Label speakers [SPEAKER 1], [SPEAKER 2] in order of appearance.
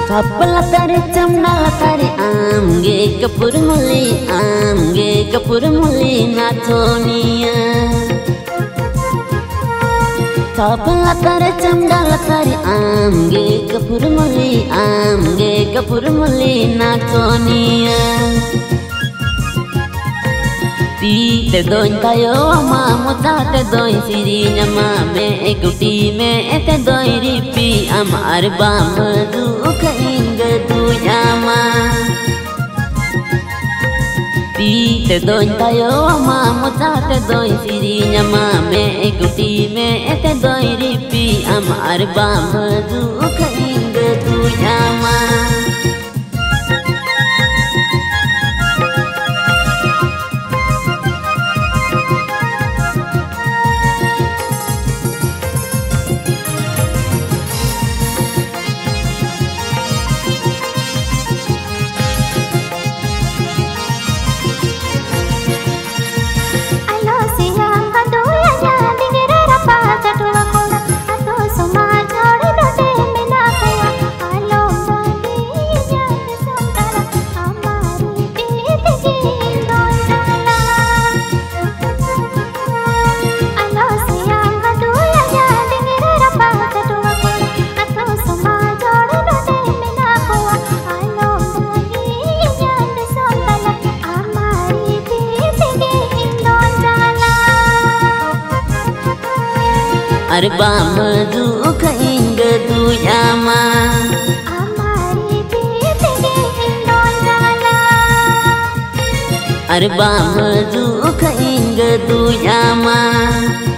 [SPEAKER 1] Tapala tari camnala tari amge kapur muli natonia. Tapala tari camnala tari amge kapur muli natonia. Ti te doin tayo ama muta te doin sirinya ma me ekuti me te doin ripi amar bamdu kainga duyama. Ti te doin tayo ama muta te doin sirinya ma me ekuti me te doin ripi amar bamdu kainga duyama. Arba madu kainga duyama.
[SPEAKER 2] Amari pitege indonala.
[SPEAKER 1] Arba madu kainga duyama.